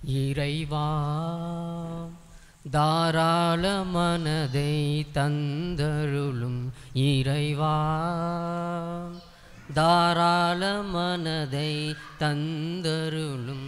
இறைவா தாராள மனதை தந்தருளும் இறைவா தாராள மனதை தந்தருளும்.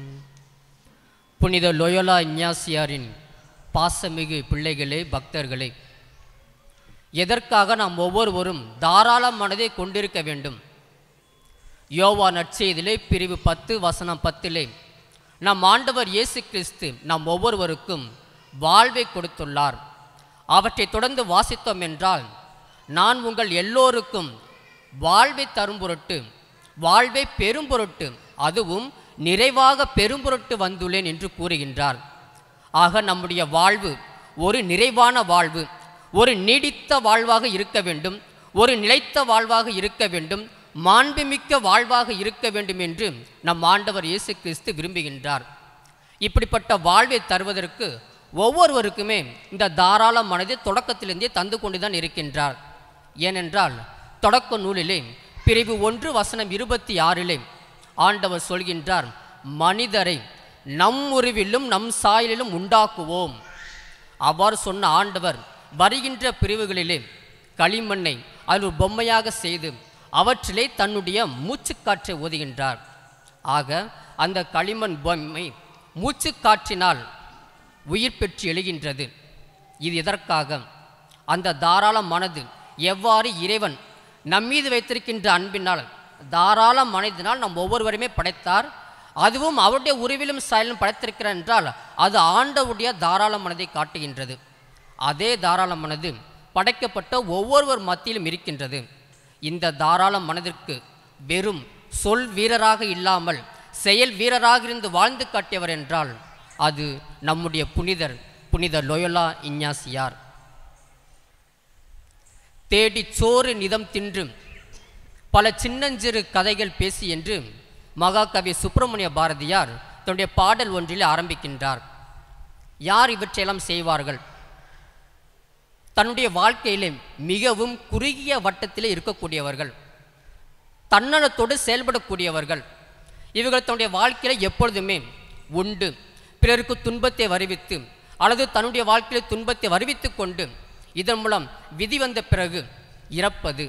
புனித லோயோலா இஞ்ஞாசியாரின் பாசமிகு பிள்ளைகளே, பக்தர்களே, எதற்காக நாம் ஒவ்வொருவரும் தாராள மனதை கொண்டிருக்க வேண்டும்? யோவா நற்செய்தியிலே பிரிவு 10 வசனம் 10 நம் ஆண்டவர் இயேசு கிறிஸ்து நம் ஒவ்வொருவருக்கும் வாழ்வை கொடுத்துள்ளார். அவற்றை தொடர்ந்து வாசித்தோம் என்றால், நான் உங்கள் எல்லோருக்கும் வாழ்வை தரும் பொருட்டு, வாழ்வை பெரும் பொருட்டு, அதுவும் நிறைவாக பெரும் பொருட்டு வந்துள்ளேன் என்று கூறுகின்றார். ஆக நம்முடைய வாழ்வு ஒரு நிறைவான வாழ்வு, ஒரு நீடித்த வாழ்வாக இருக்க வேண்டும், ஒரு நிலைத்த வாழ்வாக இருக்க வேண்டும், மாண்புமிக்க வாழ்வாக இருக்க வேண்டும் என்று நம் ஆண்டவர் இயேசு கிறிஸ்து விரும்புகின்றார். இப்படிப்பட்ட வாழ்வை தருவதற்கு ஒவ்வொருவருக்குமே இந்த தாராள மனதை தொடக்கத்திலிருந்தே தந்து கொண்டுதான் இருக்கின்றார். ஏனென்றால் தொடக்க நூலிலே பிரிவு 1 வசனம் 26 ஆண்டவர் சொல்கின்றார், மனிதரை நம் உருவிலும் நம் சாயலிலும் உண்டாக்குவோம். அவ்வாறு சொன்ன ஆண்டவர் வருகின்ற பிரிவுகளிலே களிமண்ணை அதில் ஒரு பொம்மையாக செய்து அவற்றிலே தன்னுடைய மூச்சுக்காற்றை ஓதுகின்றார். ஆக அந்த களிமண் பொம்மை மூச்சுக்காற்றினால் உயிர் பெற்று எழுகின்றது. இது எதற்காக? அந்த தாராள மனது எவ்வாறு இறைவன் நம்மீது வைத்திருக்கின்ற அன்பினால், தாராள மனதினால் நம் ஒவ்வொருவருமே படைத்தார், அதுவும் அவருடைய உருவிலும் சாயலும் படைத்திருக்கிறார் என்றால் அது ஆண்டவருடைய தாராள மனதை காட்டுகின்றது. அதே தாராள மனது படைக்கப்பட்ட ஒவ்வொருவர் மத்தியிலும் இருக்கின்றது. இந்த தாராள மனதிற்கு வெறும் சொல் வீரராக இல்லாமல் செயல் வீரராக இருந்து வாழ்ந்து காட்டியவர் என்றால் அது நம்முடைய புனித லோயோலா இஞ்ஞாசியார். தேடி சோறு நிதம் தின்று பல சின்னஞ்சிறு கதைகள் பேசி என்று மகாகவி சுப்பிரமணிய பாரதியார் தன்னுடைய பாடல் ஒன்றில் ஆரம்பிக்கின்றார். யார் இவற்றையெல்லாம் செய்வார்கள்? தன்னுடைய வாழ்க்கையிலே மிகவும் குறுகிய வட்டத்திலே இருக்கக்கூடியவர்கள், தன்னலத்தோடு செயல்படக்கூடியவர்கள். இவர்கள் தன்னுடைய வாழ்க்கையில் எப்பொழுதுமே உண்டு பிறருக்கு துன்பத்தை வருவித்து அல்லது தன்னுடைய வாழ்க்கையிலே துன்பத்தை வருவித்து கொண்டு இதன் மூலம் விதி வந்த பிறகு இறப்பது.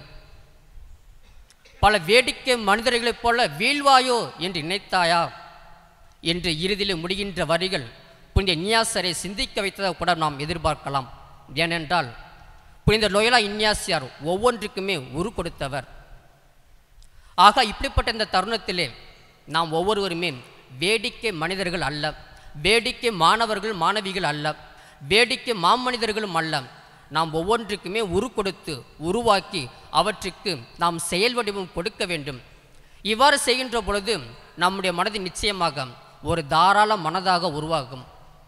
பல வேடிக்கை மனிதர்களைப் போல வீழ்வாயோ என்று நினைத்தாயா என்று இறுதியில் முடிகின்ற வரிகள் புனித இஞ்ஞாசியாரை சிந்திக்க வைத்ததாக கூட நாம் எதிர்பார்க்கலாம். ஏனென்றால் புனித லோயோலா இஞ்ஞாசியார் ஒவ்வொன்றுக்குமே உரு கொடுத்தவர். ஆக இப்படிப்பட்ட இந்த தருணத்திலே நாம் ஒவ்வொருவருமே வேடிக்கை மனிதர்கள் அல்ல, வேடிக்கை மாணவர்கள் மாணவிகள் அல்ல, வேடிக்கை மாமனிதர்களும் அல்ல. நாம் ஒவ்வொன்றுக்குமே உரு கொடுத்து உருவாக்கி அவற்றுக்கு நாம் செயல் வடிவம் கொடுக்க வேண்டும். இவ்வாறு செய்கின்ற பொழுது நம்முடைய மனது நிச்சயமாக ஒரு தாராள மனதாக உருவாகும்.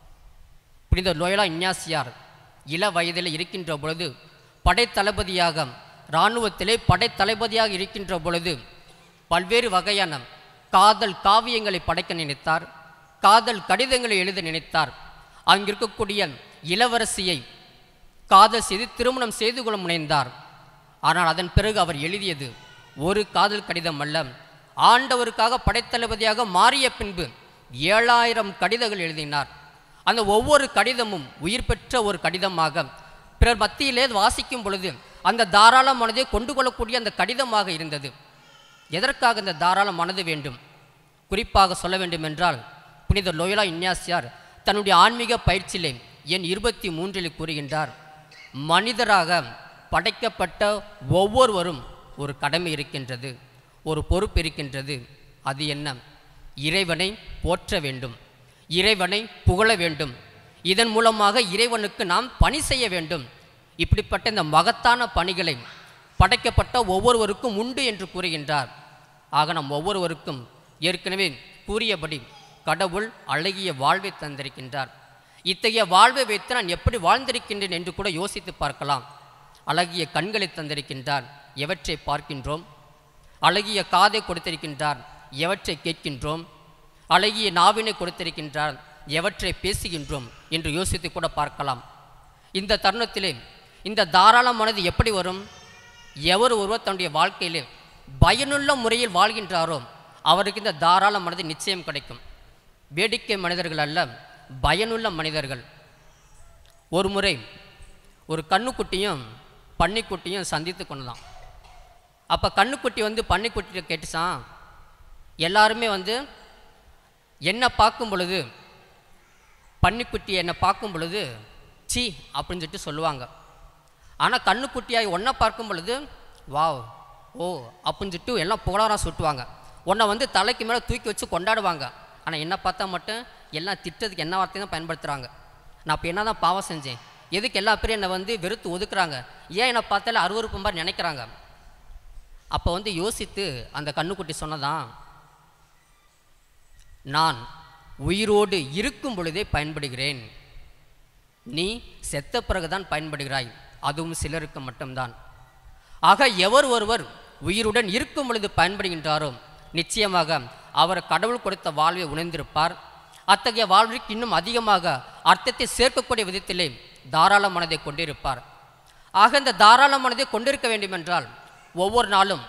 புனித லோயோலா இஞ்ஞாசியார் இள வயதில் இருக்கின்ற பொழுது படைத்தளபதியாக, இராணுவத்திலே படைத்தளபதியாக இருக்கின்ற பொழுது பல்வேறு வகையான காதல் காவியங்களை படைக்க நினைத்தார், காதல் கடிதங்களை எழுத நினைத்தார். அங்கிருக்கக்கூடிய இளவரசியை காதல் செய்து திருமணம் செய்து கொள்ள முனைந்தார். ஆனால் அதன் பிறகு அவர் எழுதியது ஒரு காதல் கடிதம் அல்ல. ஆண்டவருக்காக படைத்தளபதியாக மாறிய பின்பு 7000 கடிதங்கள் எழுதினார். அந்த ஒவ்வொரு கடிதமும் உயிர் பெற்ற ஒரு கடிதமாக பிறர் மத்தியிலே வாசிக்கும் பொழுது அந்த தாராள மனதை கொண்டு கொள்ளக்கூடிய அந்த கடிதமாக இருந்தது. எதற்காக இந்த தாராள மனது வேண்டும்? குறிப்பாக சொல்ல வேண்டும் என்றால் புனித லோயோலா இஞ்ஞாசியார் தன்னுடைய ஆன்மீக பயிற்சியிலே எண் 23 கூறுகின்றார், மனிதராக படைக்கப்பட்ட ஒவ்வொருவரும் ஒரு கடமை இருக்கின்றது, ஒரு பொறுப்பு இருக்கின்றது. அது என்ன? இறைவனை போற்ற வேண்டும், இறைவனை புகழ வேண்டும், இதன் மூலமாக இறைவனுக்கு நாம் பணி செய்ய வேண்டும். இப்படிப்பட்ட இந்த மகத்தான பணிகளை படைக்கப்பட்ட ஒவ்வொருவருக்கும் உண்டு என்று கூறுகின்றார். ஆக நம் ஒவ்வொருவருக்கும் ஏற்கனவே கூறியபடி கடவுள் அழகிய வாழ்வை தந்திருக்கின்றார். இத்தகைய வாழ்வை வைத்து நான் எப்படி வாழ்ந்திருக்கின்றேன் என்று கூட யோசித்து பார்க்கலாம். அழகிய கண்களை தந்திருக்கின்றார், எவற்றை பார்க்கின்றோம்? அழகிய காதை கொடுத்திருக்கின்றார், எவற்றை கேட்கின்றோம்? அழகிய நாவினை கொடுத்திருக்கின்றார், எவற்றை பேசுகின்றோம் என்று யோசித்து கூட பார்க்கலாம். இந்த தருணத்திலே இந்த தாராள மனது எப்படி வரும்? எவர் ஒருவர் தன்னுடைய வாழ்க்கையிலே பயனுள்ள முறையில் வாழ்கின்றாரோ அவருக்கு இந்த தாராள மனது நிச்சயம் கிடைக்கும். வேடிக்கை மனிதர்கள் அல்ல, பயனுள்ள மனிதர்கள். ஒரு முறை ஒரு கண்ணுக்குட்டியும் பன்னிக்குட்டியும் சந்தித்து கொண்டுதான். அப்போ கண்ணுக்குட்டி வந்து பன்னிக்குட்டியை கேட்டுச்சான், எல்லாருமே வந்து என்னை பார்க்கும் பொழுது, பன்னிக்குட்டி என்னை பார்க்கும் பொழுது சி அப்படின்னு சொல்லிட்டு சொல்லுவாங்க. ஆனால் கண்ணுக்குட்டியாய் ஒன்றை பார்க்கும் பொழுது வாவ் ஓ அப்படின்னு சொல்லிட்டு எல்லாம் புகழாரம் சுட்டுவாங்க. உன்னை வந்து தலைக்கு மேலே தூக்கி வச்சு கொண்டாடுவாங்க. ஆனால் என்ன பார்த்தா மட்டும் எல்லாம் திட்டத்துக்கு என்ன வார்த்தையும் தான் பயன்படுத்துகிறாங்க. நான் இப்போ என்ன தான் பாவம் செஞ்சேன், எதுக்கு எல்லா பேரும் என்னை வந்து வெறுத்து ஒதுக்குறாங்க, ஏன் என்னை பார்த்தாலே அருவருப்பு மாதிரி நினைக்கிறாங்க. அப்போ வந்து யோசித்து அந்த கண்ணுக்குட்டி சொன்னதான், நான் உயிரோடு இருக்கும் பொழுதே பயன்படுகிறேன், நீ செத்த பிறகுதான் பயன்படுகிறாய், அதுவும் சிலருக்கு மட்டும்தான். ஆக எவர் ஒருவர் உயிருடன் இருக்கும் பொழுது பயன்படுகின்றாரோ நிச்சயமாக அவர் கடவுள் கொடுத்த வாழ்வை உணர்ந்திருப்பார். அத்தகைய வாழ்விற்கு இன்னும் அதிகமாக அர்த்தத்தை சேர்க்கக்கூடிய விதத்திலே தாராள மனதை கொண்டிருப்பார். ஆக இந்த தாராள மனதை கொண்டிருக்க வேண்டுமென்றால் ஒவ்வொரு நாளும்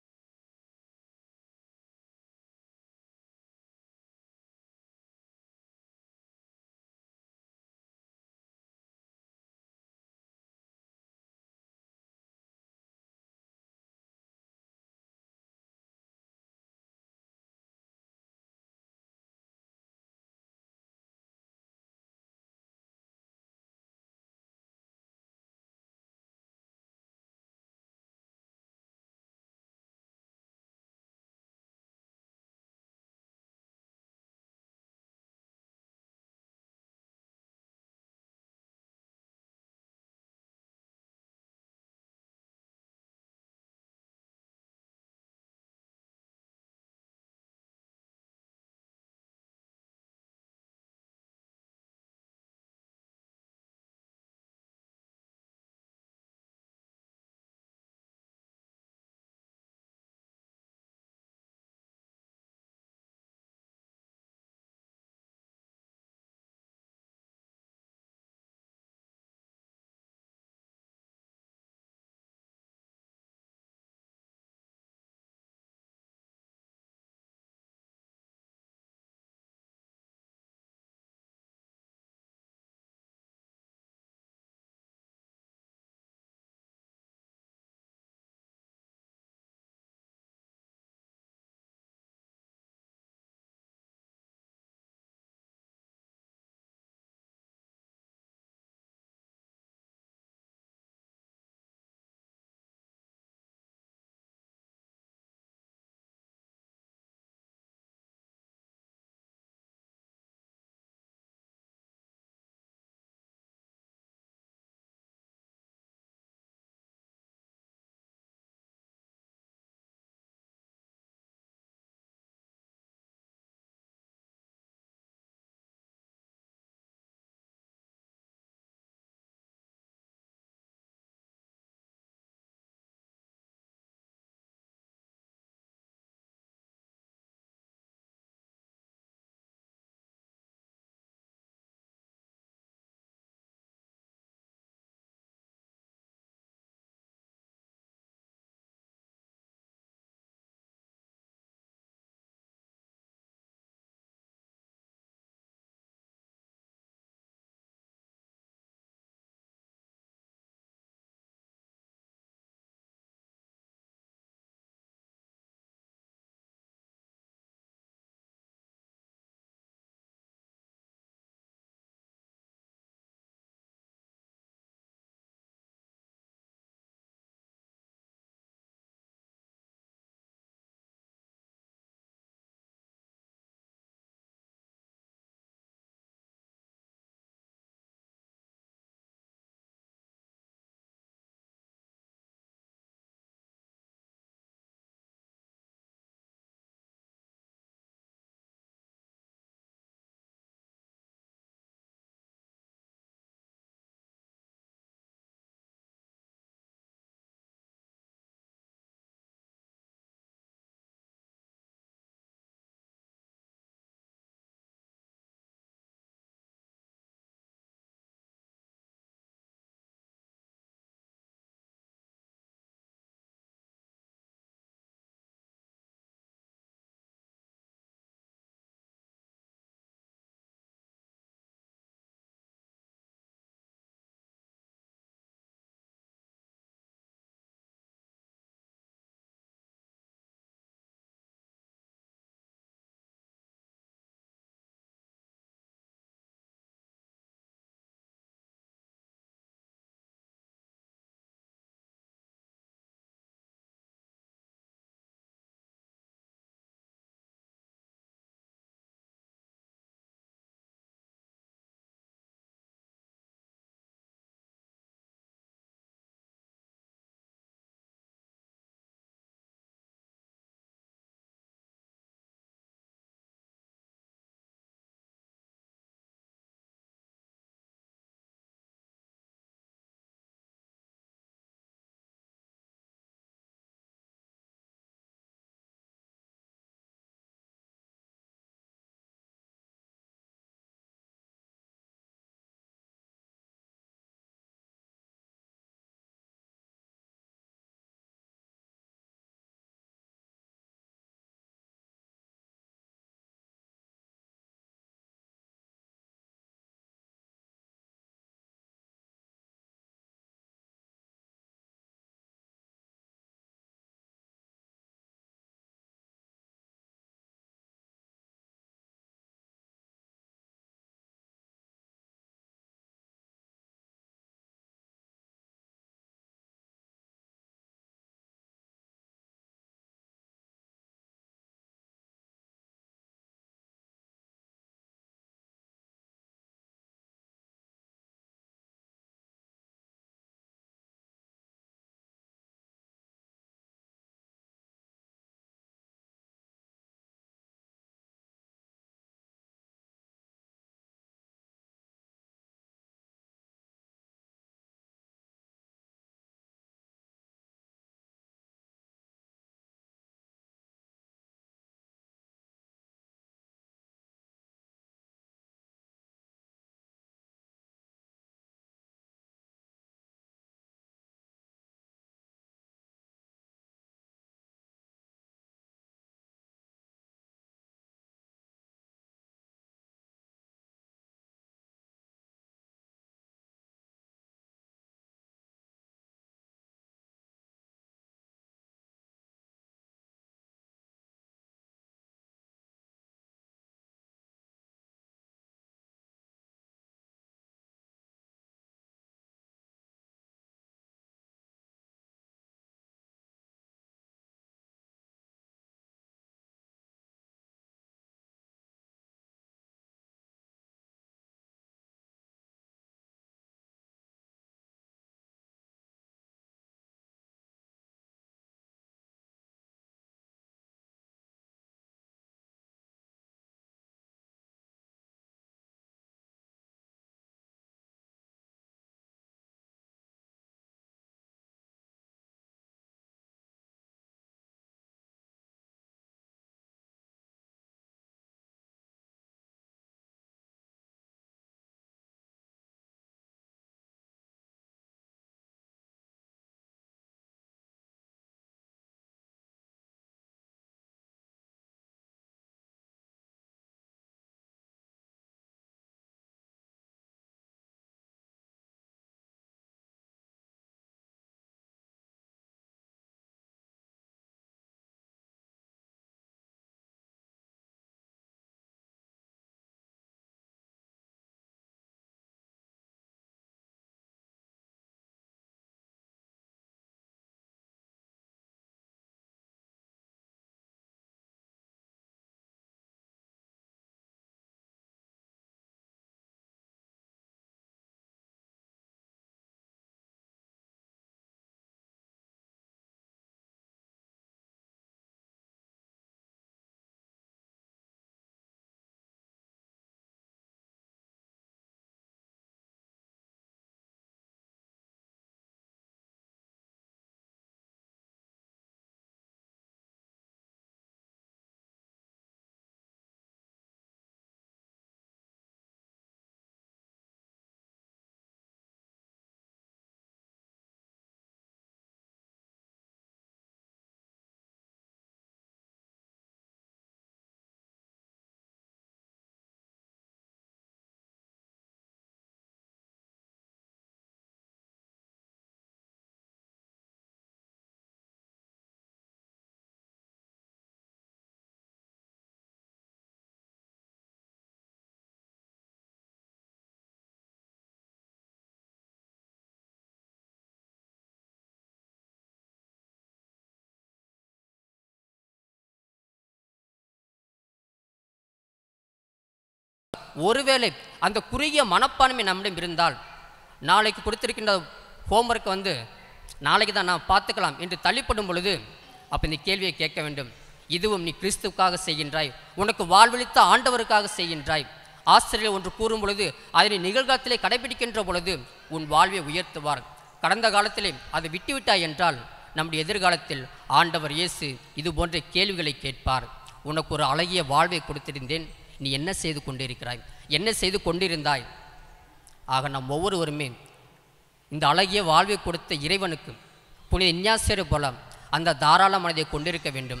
ஒருவேளை அந்த குறுகிய மனப்பான்மை நம்மிடம் இருந்தால், நாளைக்கு கொடுத்திருக்கின்ற ஹோம்ஒர்க்கை நாளைக்கு தான் நான் பார்த்துக்கலாம் என்று தள்ளிப்படும் பொழுது, அப்போ இந்த கேள்வியை கேட்க வேண்டும். இதுவும் நீ கிறிஸ்துவுக்காக செய்கின்றாய், உனக்கு வாழ்வளித்த ஆண்டவருக்காக செய்கின்றாய். ஆசிரியர் ஒன்று கூறும் பொழுது அதனை நிகழ்காலத்திலே கடைபிடிக்கின்ற பொழுது உன் வாழ்வை உயர்த்துவார். கடந்த காலத்திலே அதை விட்டுவிட்டாய் என்றால் நம்முடைய எதிர்காலத்தில் ஆண்டவர் இயேசு இது போன்ற கேள்விகளை கேட்பார். உனக்கு ஒரு அழகிய வாழ்வை கொடுத்திருந்தேன், நீ என்ன செய்து கொண்டிருக்கிறாய், என்ன செய்து கொண்டிருந்தாய்? ஆக நாம் ஒவ்வொருவருமே இந்த அழகிய வாழ்வை கொடுத்த இறைவனுக்கு புனித இஞ்ஞாசியாரை போல அந்த தாராள மனதை கொண்டிருக்க வேண்டும்.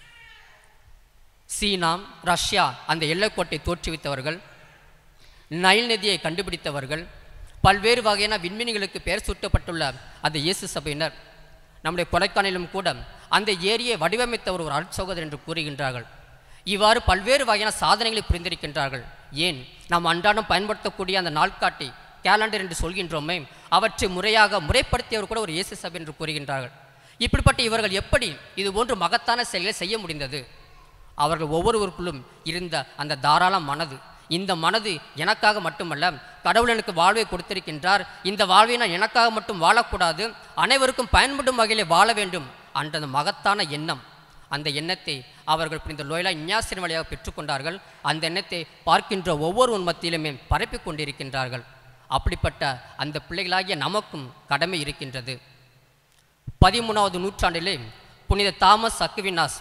சீனா, ரஷ்யா அந்த எல்லைக்கோட்டை தோற்றுவித்தவர்கள், நைல் நதியை கண்டுபிடித்தவர்கள், பல்வேறு வகையான விண்மீன்களுக்கு பெயர் சூட்டப்பட்டுள்ள அந்த இயேசு சபையினர், நம்முடைய கொடைக்கானலிலும் கூட அந்த ஏரியை வடிவமைத்தவர் ஒரு அருட்சகோதரர் என்று கூறுகின்றார்கள். இவ்வாறு பல்வேறு வகையான சாதனைகளை புரிந்திருக்கின்றார்கள். ஏன் நாம் அன்றாடம் பயன்படுத்தக்கூடிய அந்த நாள்காட்டி கேலண்டர் என்று சொல்கின்றோமே, அவற்றை முறைப்படுத்தியவர் கூட ஒரு இயேசு சபை என்று கூறுகின்றார்கள். இப்படிப்பட்ட இவர்கள் எப்படி இது போன்று மகத்தான செயல்களை செய்ய முடிந்தது? அவர்கள் ஒவ்வொருவருக்குள்ளும் இருந்த அந்த தாராள மனது. இந்த மனது எனக்காக மட்டுமல்ல, கடவுள் எனக்கு வாழ்வை கொடுத்திருக்கின்றார், இந்த வாழ்வை நான் எனக்காக மட்டும் வாழக்கூடாது, அனைவருக்கும் பயன்படும் வகையிலே வாழ வேண்டும் என்ற அந்த மகத்தான எண்ணம், அந்த எண்ணத்தை அவர்கள் புனித லோயலா இஞ்ஞாசியார் வழியாக பெற்றுக்கொண்டார்கள். அந்த எண்ணத்தை பார்க்கின்ற ஒவ்வொரு மத்தியிலுமே பரப்பி கொண்டிருக்கின்றார்கள். அப்படிப்பட்ட அந்த பிள்ளைகளாகிய நமக்கும் கடமை இருக்கின்றது. 13வது நூற்றாண்டிலே புனித தாமஸ் அக்வினாஸ்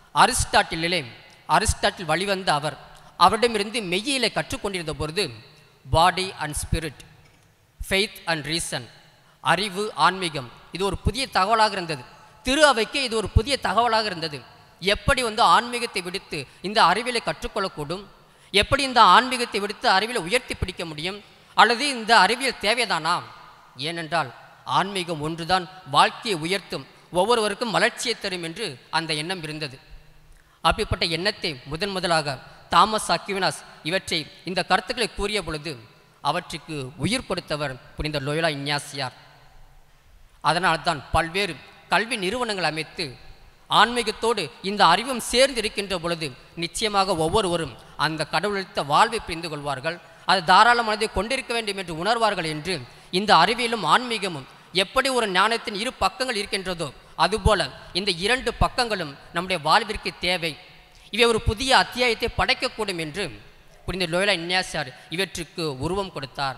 அரிஸ்டாட்டில் வழிவந்த அவரிடமிருந்து மெய்யியலை கற்றுக்கொண்டிருந்த பொழுது body and spirit, faith and reason, அறிவு ஆன்மீகம், இது ஒரு புதிய தகவலாக இருந்தது. திரு அவைக்கு இது ஒரு புதிய தகவலாக இருந்தது. எப்படி ஆன்மீகத்தை விடுத்து இந்த அறிவியலை கற்றுக்கொள்ளக்கூடும், எப்படி இந்த ஆன்மீகத்தை விடுத்து அறிவியலை உயர்த்தி பிடிக்க முடியும், அல்லது இந்த அறிவியல் தேவைதானா? ஏனென்றால் ஆன்மீகம் ஒன்றுதான் வாழ்க்கையை உயர்த்தும், ஒவ்வொருவருக்கும் வளர்ச்சியை தரும் என்று அந்த எண்ணம் இருந்தது. அப்படிப்பட்ட எண்ணத்தை முதலாக தாமஸ் அக்வினாஸ் இவற்றை இந்த கருத்துக்களை கூறிய பொழுது அவற்றுக்கு உயிர் கொடுத்தவர் புனித லோயலா இஞ்ஞாசியார். அதனால்தான் பல்வேறு கல்வி நிறுவனங்கள் அமைத்து ஆன்மீகத்தோடு இந்த அறிவும் சேர்ந்து இருக்கின்ற பொழுது நிச்சயமாக ஒவ்வொருவரும் அந்த கடவுளளித்த வாழ்வை புரிந்து கொள்வார்கள், அது தாராள மனதை கொண்டிருக்க வேண்டும் என்று உணர்வார்கள் என்று இந்த அறிவியலும் ஆன்மீகமும் எப்படி ஒரு ஞானத்தின் இரு பக்கங்கள் இருக்கின்றதோ அதுபோல இந்த இரண்டு பக்கங்களும் நம்முடைய வாழ்விற்கு தேவை. இவை ஒரு புதிய அத்தியாயத்தை படைக்கக்கூடும் என்று புனித லோயலா இஞ்ஞாசியார் இவற்றுக்கு உருவம் கொடுத்தார்.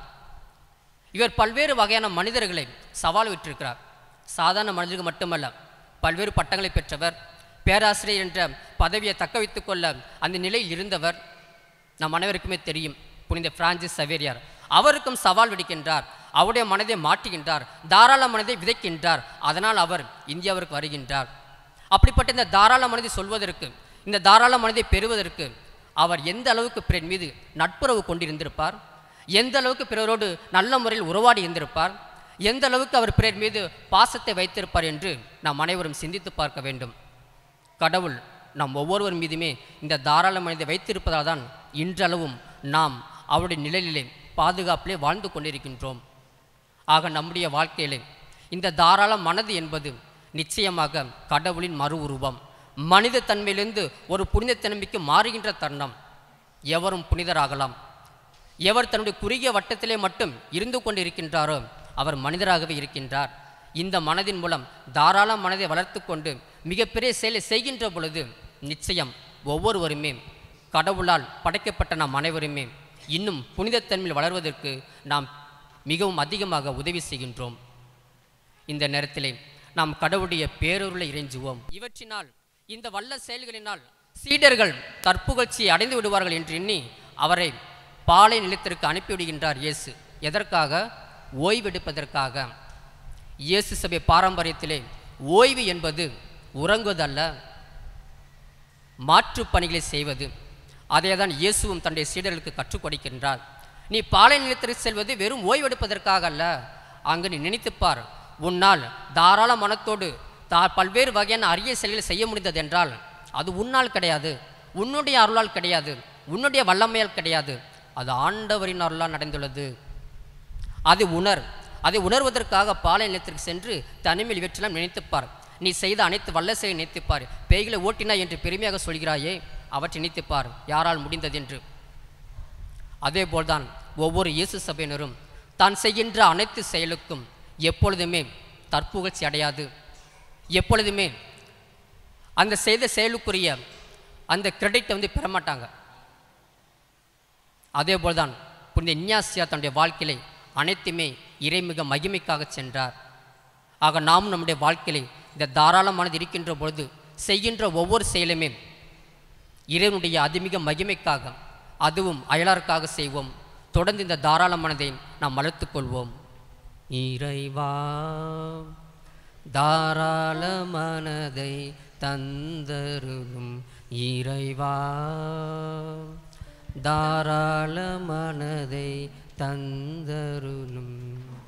இவர் பல்வேறு வகையான மனிதர்களை சவால் விட்டிருக்கிறார். சாதாரண மனிதர்கள் மட்டுமல்ல, பல்வேறு பட்டங்களை பெற்றவர், பேராசிரியர் என்ற பதவியை தக்க வைத்துக் கொள்ள அந்த நிலையில் இருந்தவர். நம் அனைவருக்குமே தெரியும் புனித பிரான்சிஸ் சவேரியார். அவருக்கும் சவால் விடுக்கின்றார், அவருடைய மனதை மாற்றுகின்றார், தாராள மனதை விதைக்கின்றார். அதனால் அவர் இந்தியாவிற்கு வருகின்றார். அப்படிப்பட்ட இந்த தாராள மனதை சொல்வதற்கு, இந்த தாராள மனதை பெறுவதற்கு அவர் எந்த அளவுக்கு பிறர் மீது நட்புறவு கொண்டிருந்திருப்பார், எந்த அளவுக்கு பிறரோடு நல்ல முறையில் உறவாடி இருந்திருப்பார், எந்த அளவுக்கு அவர் பிறர் மீது பாசத்தை வைத்திருப்பார் என்று நாம் அனைவரும் சிந்தித்து பார்க்க வேண்டும். கடவுள் நாம் ஒவ்வொருவர் மீதுமே இந்த தாராள மனதை வைத்திருப்பதால் தான் இன்றளவும் நாம் அவருடைய நிழலிலே பாதுகாப்பிலே வாழ்ந்து கொண்டிருக்கின்றோம். ஆக நம்முடைய வாழ்க்கையிலே இந்த தாராள மனது என்பது நிச்சயமாக கடவுளின் மறு உருவம், மனித தன்மையிலிருந்து ஒரு புனித தன்மைக்கு மாறுகின்ற தருணம். எவரும் புனிதராகலாம். எவர் தன்னுடைய குறுகிய வட்டத்திலே மட்டும் இருந்து கொண்டு இருக்கின்றாரோ அவர் மனிதராகவே இருக்கின்றார். இந்த மனதின் மூலம் தாராள மனதை வளர்த்து கொண்டு மிகப்பெரிய செயலை செய்கின்ற பொழுது நிச்சயம் ஒவ்வொருவருமே கடவுளால் படைக்கப்பட்ட நாம் அனைவருமே இன்னும் புனிதத்தன்மையில் வளர்வதற்கு நாம் மிகவும் அதிகமாக உதவி செய்கின்றோம். இந்த நேரத்திலே நாம் கடவுளுடைய பேரருளை இறைஞ்சுவோம். இவற்றினால், இந்த வல்ல செயல்களினால் சீடர்கள் தற்புகழ்ச்சியை அடைந்து விடுவார்கள் என்று எண்ணி அவரை பாலை நிலத்திற்கு அனுப்பிவிடுகின்றார் இயேசு. எதற்காக? ஓய்வெடுப்பதற்காக. இயேசு சபை பாரம்பரியத்திலே ஓய்வு என்பது உறங்குவதல்ல, மாற்று பணிகளை செய்வது. அதை தான் இயேசுவும் தன்னுடைய சீடர்களுக்கு கற்றுக் கொடுக்கின்றார். நீ பாலை நிலத்திற்கு செல்வது வெறும் ஓய்வெடுப்பதற்காக அல்ல. அங்கு நீ நினைத்துப்பார், உன்னால் தாராள மனத்தோடு பல்வேறு வகையான அரிய செயல்களை செய்ய முடிந்தது என்றால் அது உன்னால் கிடையாது, உன்னுடைய அருளால் கிடையாது, உன்னுடைய வல்லமையால் கிடையாது, அது ஆண்டவரின் அருளால் நடந்துள்ளது. அதை உணர்வதற்காக பாலை நிலத்திற்கு சென்று தனிமையில் இவற்றெல்லாம் நினைத்துப்பார். நீ செய்த அனைத்து வல்ல செயலை நினைத்துப்பார். பேய்களை ஓட்டினாய் என்று பெருமையாக சொல்கிறாயே, அவற்றை நினைத்துப்பார் யாரால் முடிந்தது என்று. அதேபோல்தான் ஒவ்வொரு இயேசு சபையினரும் தான் செய்கின்ற அனைத்து செயலுக்கும் எப்பொழுதுமே தற்புகழ்ச்சி அடையாது, எப்பொழுதுமே அந்த செய்த செயலுக்குரிய அந்த கிரெடிட்டை பெறமாட்டாங்க. அதேபோல்தான் புனித இஞ்ஞாசியார் தன்னுடைய வாழ்க்கையிலே அனைத்துமே இறைமிக மகிமைக்காக சென்றார். ஆக நாம் நம்முடைய வாழ்க்கையிலே இந்த தாராளமானது இருக்கின்ற பொழுது செய்கின்ற ஒவ்வொரு செயலுமே இறைவனுடைய அதிமிக மகிமைக்காக, அதுவும் அயலாருக்காக செய்வோம். தொடர்ந்து இந்த தாராளமானதை நாம் வளர்த்து கொள்வோம். இறைவா தாராள மனதை தந்தருளும், இறைவா தாராள மனதை தந்தருளும்.